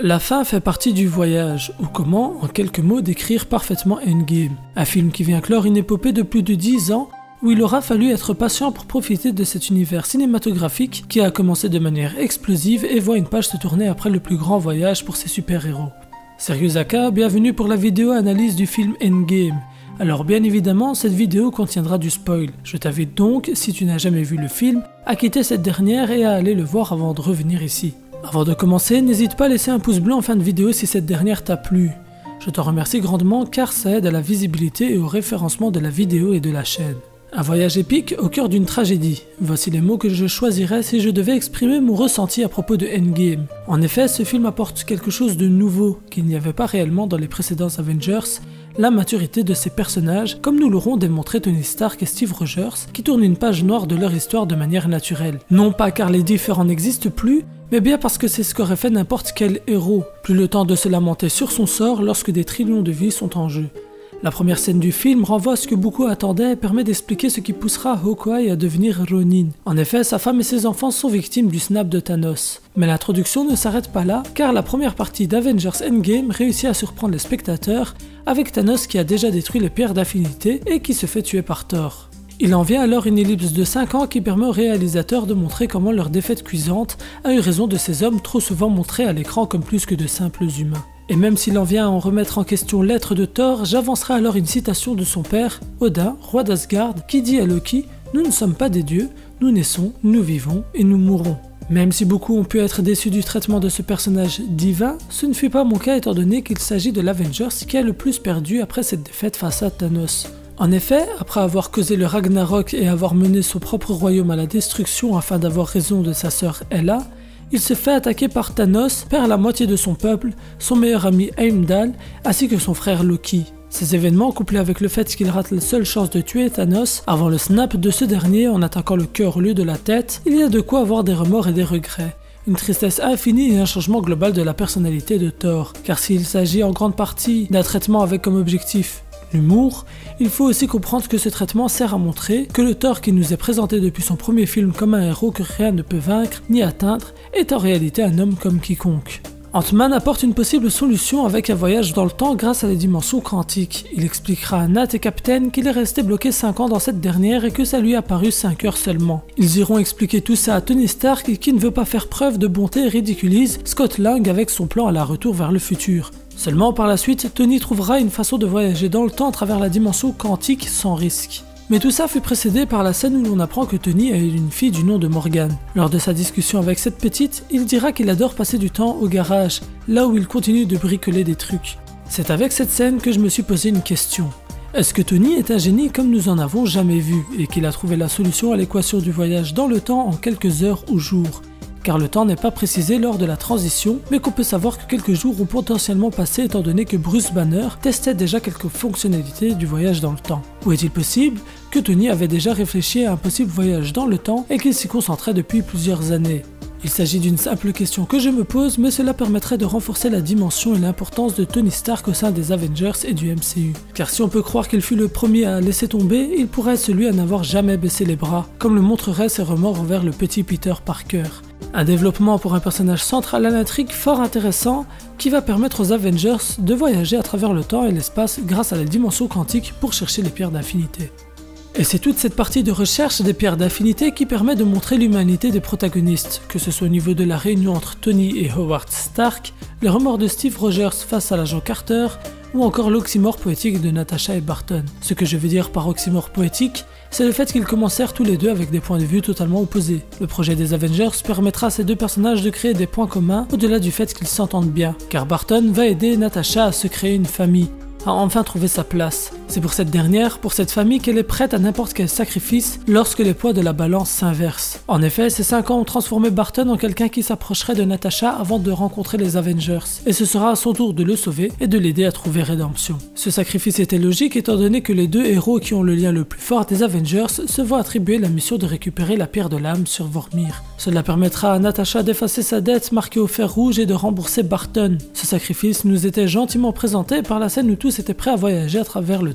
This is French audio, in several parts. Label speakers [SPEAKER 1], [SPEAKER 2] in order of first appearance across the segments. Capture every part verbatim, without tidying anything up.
[SPEAKER 1] La fin fait partie du voyage, ou comment, en quelques mots, décrire parfaitement Endgame, un film qui vient clore une épopée de plus de dix ans où il aura fallu être patient pour profiter de cet univers cinématographique qui a commencé de manière explosive et voit une page se tourner après le plus grand voyage pour ses super-héros. Serious Aka, bienvenue pour la vidéo analyse du film Endgame. Alors bien évidemment, cette vidéo contiendra du spoil. Je t'invite donc, si tu n'as jamais vu le film, à quitter cette dernière et à aller le voir avant de revenir ici. Avant de commencer, n'hésite pas à laisser un pouce bleu en fin de vidéo si cette dernière t'a plu. Je t'en remercie grandement car ça aide à la visibilité et au référencement de la vidéo et de la chaîne. Un voyage épique au cœur d'une tragédie. Voici les mots que je choisirais si je devais exprimer mon ressenti à propos de Endgame. En effet, ce film apporte quelque chose de nouveau qu'il n'y avait pas réellement dans les précédents Avengers, la maturité de ces personnages, comme nous l'auront démontré Tony Stark et Steve Rogers, qui tournent une page noire de leur histoire de manière naturelle. Non pas car les différends n'existent plus, mais bien parce que c'est ce qu'aurait fait n'importe quel héros. Plus le temps de se lamenter sur son sort lorsque des trillions de vies sont en jeu. La première scène du film renvoie à ce que beaucoup attendaient et permet d'expliquer ce qui poussera Hawkeye à devenir Ronin. En effet, sa femme et ses enfants sont victimes du snap de Thanos. Mais l'introduction ne s'arrête pas là, car la première partie d'Avengers Endgame réussit à surprendre les spectateurs avec Thanos qui a déjà détruit les pierres d'affinité et qui se fait tuer par Thor. Il en vient alors une ellipse de cinq ans qui permet aux réalisateurs de montrer comment leur défaite cuisante a eu raison de ces hommes trop souvent montrés à l'écran comme plus que de simples humains. Et même s'il en vient à en remettre en question l'être de Thor, j'avancerai alors une citation de son père, Odin, roi d'Asgard, qui dit à Loki « Nous ne sommes pas des dieux, nous naissons, nous vivons et nous mourrons ». Même si beaucoup ont pu être déçus du traitement de ce personnage divin, ce ne fut pas mon cas étant donné qu'il s'agit de l'Avengers qui a le plus perdu après cette défaite face à Thanos. En effet, après avoir causé le Ragnarok et avoir mené son propre royaume à la destruction afin d'avoir raison de sa sœur Hela, il se fait attaquer par Thanos, perd la moitié de son peuple, son meilleur ami Heimdall, ainsi que son frère Loki. Ces événements, couplés avec le fait qu'il rate la seule chance de tuer Thanos avant le snap de ce dernier en attaquant le cœur au lieu de la tête, il y a de quoi avoir des remords et des regrets. Une tristesse infinie et un changement global de la personnalité de Thor, car s'il s'agit en grande partie d'un traitement avec comme objectif l'humour, il faut aussi comprendre que ce traitement sert à montrer que le Thor qui nous est présenté depuis son premier film comme un héros que rien ne peut vaincre ni atteindre est en réalité un homme comme quiconque. Ant-Man apporte une possible solution avec un voyage dans le temps grâce à la dimension quantique. Il expliquera à Nat et Captain qu'il est resté bloqué cinq ans dans cette dernière et que ça lui a paru cinq heures seulement. Ils iront expliquer tout ça à Tony Stark qui ne veut pas faire preuve de bonté et ridiculise Scott Lang avec son plan à la retour vers le futur. Seulement par la suite, Tony trouvera une façon de voyager dans le temps à travers la dimension quantique sans risque. Mais tout ça fut précédé par la scène où l'on apprend que Tony a eu une fille du nom de Morgan. Lors de sa discussion avec cette petite, il dira qu'il adore passer du temps au garage, là où il continue de bricoler des trucs. C'est avec cette scène que je me suis posé une question. Est-ce que Tony est un génie comme nous en avons jamais vu, et qu'il a trouvé la solution à l'équation du voyage dans le temps en quelques heures ou jours ? Car le temps n'est pas précisé lors de la transition, mais qu'on peut savoir que quelques jours ont potentiellement passé étant donné que Bruce Banner testait déjà quelques fonctionnalités du voyage dans le temps. Ou est-il possible que Tony avait déjà réfléchi à un possible voyage dans le temps et qu'il s'y concentrait depuis plusieurs années ? Il s'agit d'une simple question que je me pose, mais cela permettrait de renforcer la dimension et l'importance de Tony Stark au sein des Avengers et du M C U. Car si on peut croire qu'il fut le premier à laisser tomber, il pourrait être celui à n'avoir jamais baissé les bras, comme le montreraient ses remords envers le petit Peter Parker. Un développement pour un personnage central à l'intrigue fort intéressant qui va permettre aux Avengers de voyager à travers le temps et l'espace grâce à la dimension quantique pour chercher les pierres d'infinité. Et c'est toute cette partie de recherche des pierres d'infinité qui permet de montrer l'humanité des protagonistes, que ce soit au niveau de la réunion entre Tony et Howard Stark, les remords de Steve Rogers face à l'agent Carter, ou encore l'oxymore poétique de Natasha et Barton. Ce que je veux dire par oxymore poétique, c'est le fait qu'ils commencèrent tous les deux avec des points de vue totalement opposés. Le projet des Avengers permettra à ces deux personnages de créer des points communs au-delà du fait qu'ils s'entendent bien, car Barton va aider Natasha à se créer une famille, à enfin trouver sa place. C'est pour cette dernière, pour cette famille, qu'elle est prête à n'importe quel sacrifice lorsque les poids de la balance s'inversent. En effet, ces cinq ans ont transformé Barton en quelqu'un qui s'approcherait de Natasha avant de rencontrer les Avengers, et ce sera à son tour de le sauver et de l'aider à trouver rédemption. Ce sacrifice était logique étant donné que les deux héros qui ont le lien le plus fort des Avengers se voient attribuer la mission de récupérer la pierre de l'âme sur Vormir. Cela permettra à Natasha d'effacer sa dette marquée au fer rouge et de rembourser Barton. Ce sacrifice nous était gentiment présenté par la scène où tous étaient prêts à voyager à travers le temps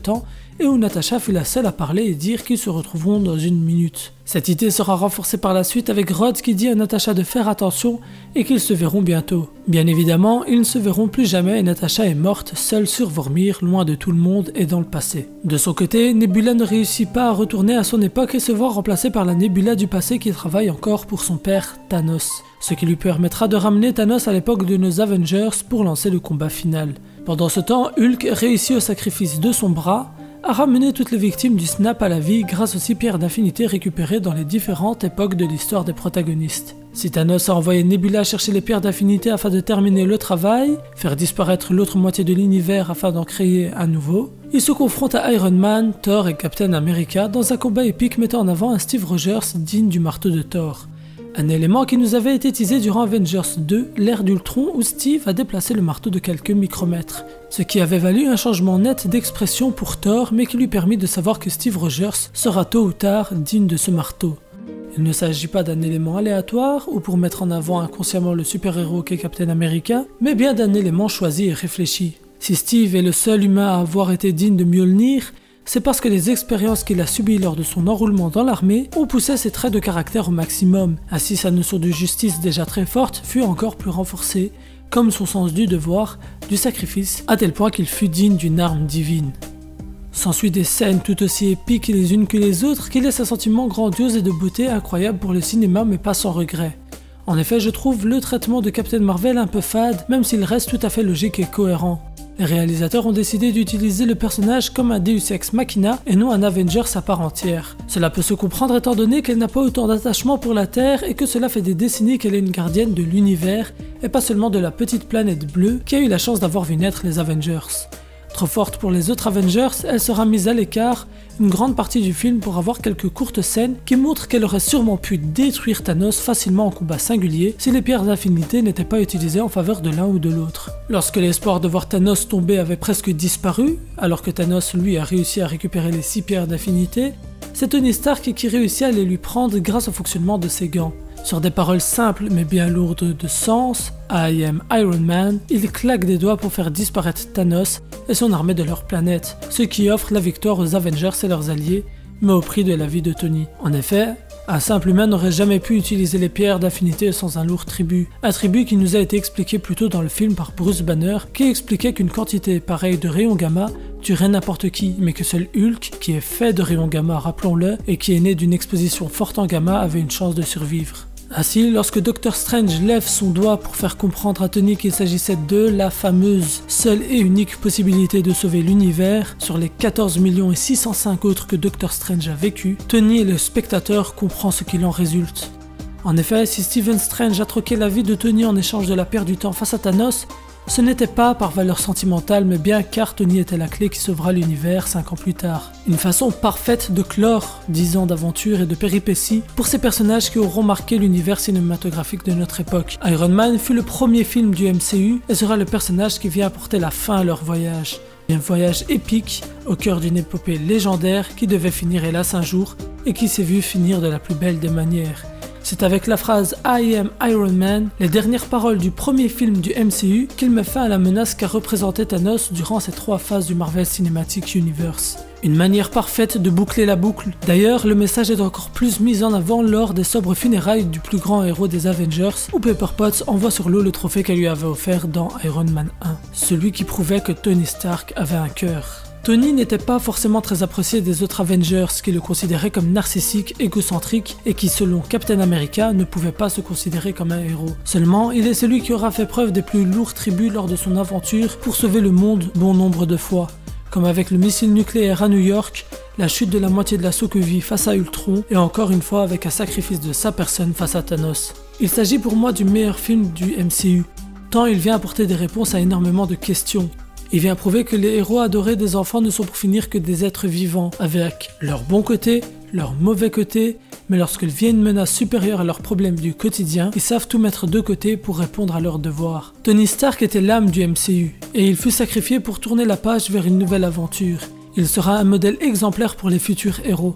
[SPEAKER 1] temps et où Natasha fut la seule à parler et dire qu'ils se retrouveront dans une minute. Cette idée sera renforcée par la suite avec Rhodes qui dit à Natasha de faire attention et qu'ils se verront bientôt. Bien évidemment, ils ne se verront plus jamais et Natasha est morte seule sur Vormir, loin de tout le monde et dans le passé. De son côté, Nebula ne réussit pas à retourner à son époque et se voit remplacée par la Nebula du passé qui travaille encore pour son père Thanos, ce qui lui permettra de ramener Thanos à l'époque de nos Avengers pour lancer le combat final. Pendant ce temps, Hulk réussit au sacrifice de son bras à ramener toutes les victimes du snap à la vie grâce aux six pierres d'infinité récupérées dans les différentes époques de l'histoire des protagonistes. Si Thanos a envoyé Nebula chercher les pierres d'infinité afin de terminer le travail, faire disparaître l'autre moitié de l'univers afin d'en créer un nouveau, il se confronte à Iron Man, Thor et Captain America dans un combat épique mettant en avant un Steve Rogers digne du marteau de Thor. Un élément qui nous avait été teasé durant Avengers deux, l'ère d'Ultron où Steve a déplacé le marteau de quelques micromètres, ce qui avait valu un changement net d'expression pour Thor mais qui lui permit de savoir que Steve Rogers sera tôt ou tard digne de ce marteau. Il ne s'agit pas d'un élément aléatoire ou pour mettre en avant inconsciemment le super-héros qu'est Captain America, mais bien d'un élément choisi et réfléchi. Si Steve est le seul humain à avoir été digne de Mjolnir, c'est parce que les expériences qu'il a subies lors de son enrôlement dans l'armée ont poussé ses traits de caractère au maximum. Ainsi, sa notion de justice déjà très forte fut encore plus renforcée, comme son sens du devoir, du sacrifice, à tel point qu'il fut digne d'une arme divine. S'ensuit des scènes tout aussi épiques les unes que les autres qui laissent un sentiment grandiose et de beauté incroyable pour le cinéma mais pas sans regret. En effet, je trouve le traitement de Captain Marvel un peu fade, même s'il reste tout à fait logique et cohérent. Les réalisateurs ont décidé d'utiliser le personnage comme un Deus Ex Machina et non un Avengers à part entière. Cela peut se comprendre étant donné qu'elle n'a pas autant d'attachement pour la Terre et que cela fait des décennies qu'elle est une gardienne de l'univers et pas seulement de la petite planète bleue qui a eu la chance d'avoir vu naître les Avengers. Trop forte pour les autres Avengers, elle sera mise à l'écart une grande partie du film pour avoir quelques courtes scènes qui montrent qu'elle aurait sûrement pu détruire Thanos facilement en combat singulier si les pierres d'infinité n'étaient pas utilisées en faveur de l'un ou de l'autre. Lorsque l'espoir de voir Thanos tomber avait presque disparu, alors que Thanos lui a réussi à récupérer les six pierres d'infinité, c'est Tony Stark qui réussit à les lui prendre grâce au fonctionnement de ses gants. Sur des paroles simples mais bien lourdes de sens, I am Iron Man, il claque des doigts pour faire disparaître Thanos et son armée de leur planète, ce qui offre la victoire aux Avengers et leurs alliés, mais au prix de la vie de Tony. En effet, un simple humain n'aurait jamais pu utiliser les pierres d'infinité sans un lourd tribut, un tribut qui nous a été expliqué plus tôt dans le film par Bruce Banner, qui expliquait qu'une quantité pareille de rayons gamma tuerait n'importe qui, mais que seul Hulk, qui est fait de rayons gamma rappelons-le, et qui est né d'une exposition forte en gamma, avait une chance de survivre. Ainsi, lorsque Doctor Strange lève son doigt pour faire comprendre à Tony qu'il s'agissait de la fameuse seule et unique possibilité de sauver l'univers sur les quatorze millions et six cent cinq autres que Doctor Strange a vécu, Tony et le spectateur comprend ce qu'il en résulte. En effet, si Stephen Strange a troqué la vie de Tony en échange de la perte du temps face à Thanos, ce n'était pas par valeur sentimentale, mais bien car Tony était la clé qui sauvera l'univers cinq ans plus tard. Une façon parfaite de clore dix ans d'aventure et de péripéties pour ces personnages qui auront marqué l'univers cinématographique de notre époque. Iron Man fut le premier film du M C U et sera le personnage qui vient apporter la fin à leur voyage. Un voyage épique au cœur d'une épopée légendaire qui devait finir hélas un jour et qui s'est vu finir de la plus belle des manières. C'est avec la phrase « I am Iron Man », les dernières paroles du premier film du M C U, qu'il met fin à la menace qu'a représenté Thanos durant ces trois phases du Marvel Cinematic Universe. Une manière parfaite de boucler la boucle. D'ailleurs, le message est encore plus mis en avant lors des sobres funérailles du plus grand héros des Avengers, où Pepper Potts envoie sur l'eau le trophée qu'elle lui avait offert dans Iron Man un, celui qui prouvait que Tony Stark avait un cœur. Tony n'était pas forcément très apprécié des autres Avengers qui le considéraient comme narcissique, égocentrique et qui selon Captain America ne pouvait pas se considérer comme un héros. Seulement, il est celui qui aura fait preuve des plus lourds tributs lors de son aventure pour sauver le monde bon nombre de fois, comme avec le missile nucléaire à New York, la chute de la moitié de la Sokovie face à Ultron et encore une fois avec un sacrifice de sa personne face à Thanos. Il s'agit pour moi du meilleur film du M C U, tant il vient apporter des réponses à énormément de questions. Il vient prouver que les héros adorés des enfants ne sont pour finir que des êtres vivants, avec leurs bons côtés, leurs mauvais côtés, mais lorsqu'il vient une menace supérieure à leurs problèmes du quotidien, ils savent tout mettre de côté pour répondre à leurs devoirs. Tony Stark était l'âme du M C U, et il fut sacrifié pour tourner la page vers une nouvelle aventure. Il sera un modèle exemplaire pour les futurs héros.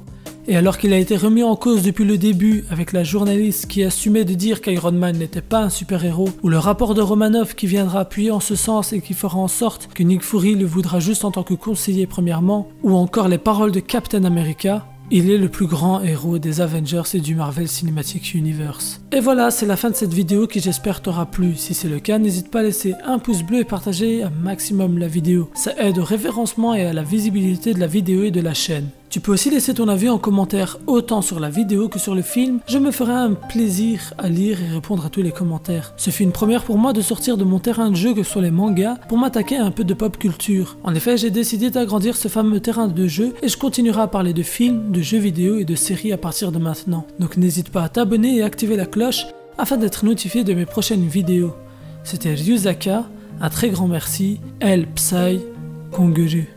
[SPEAKER 1] Et alors qu'il a été remis en cause depuis le début avec la journaliste qui assumait de dire qu'Iron Man n'était pas un super-héros, ou le rapport de Romanoff qui viendra appuyer en ce sens et qui fera en sorte que Nick Fury le voudra juste en tant que conseiller premièrement, ou encore les paroles de Captain America, il est le plus grand héros des Avengers et du Marvel Cinematic Universe. Et voilà, c'est la fin de cette vidéo qui j'espère t'aura plu. Si c'est le cas, n'hésite pas à laisser un pouce bleu et partager un maximum la vidéo. Ça aide au référencement et à la visibilité de la vidéo et de la chaîne. Tu peux aussi laisser ton avis en commentaire autant sur la vidéo que sur le film, je me ferai un plaisir à lire et répondre à tous les commentaires. Ce fut une première pour moi de sortir de mon terrain de jeu que sont les mangas pour m'attaquer à un peu de pop culture. En effet, j'ai décidé d'agrandir ce fameux terrain de jeu et je continuerai à parler de films, de jeux vidéo et de séries à partir de maintenant. Donc n'hésite pas à t'abonner et activer la cloche afin d'être notifié de mes prochaines vidéos. C'était Ryuzaka, un très grand merci, El Psy, Konguru.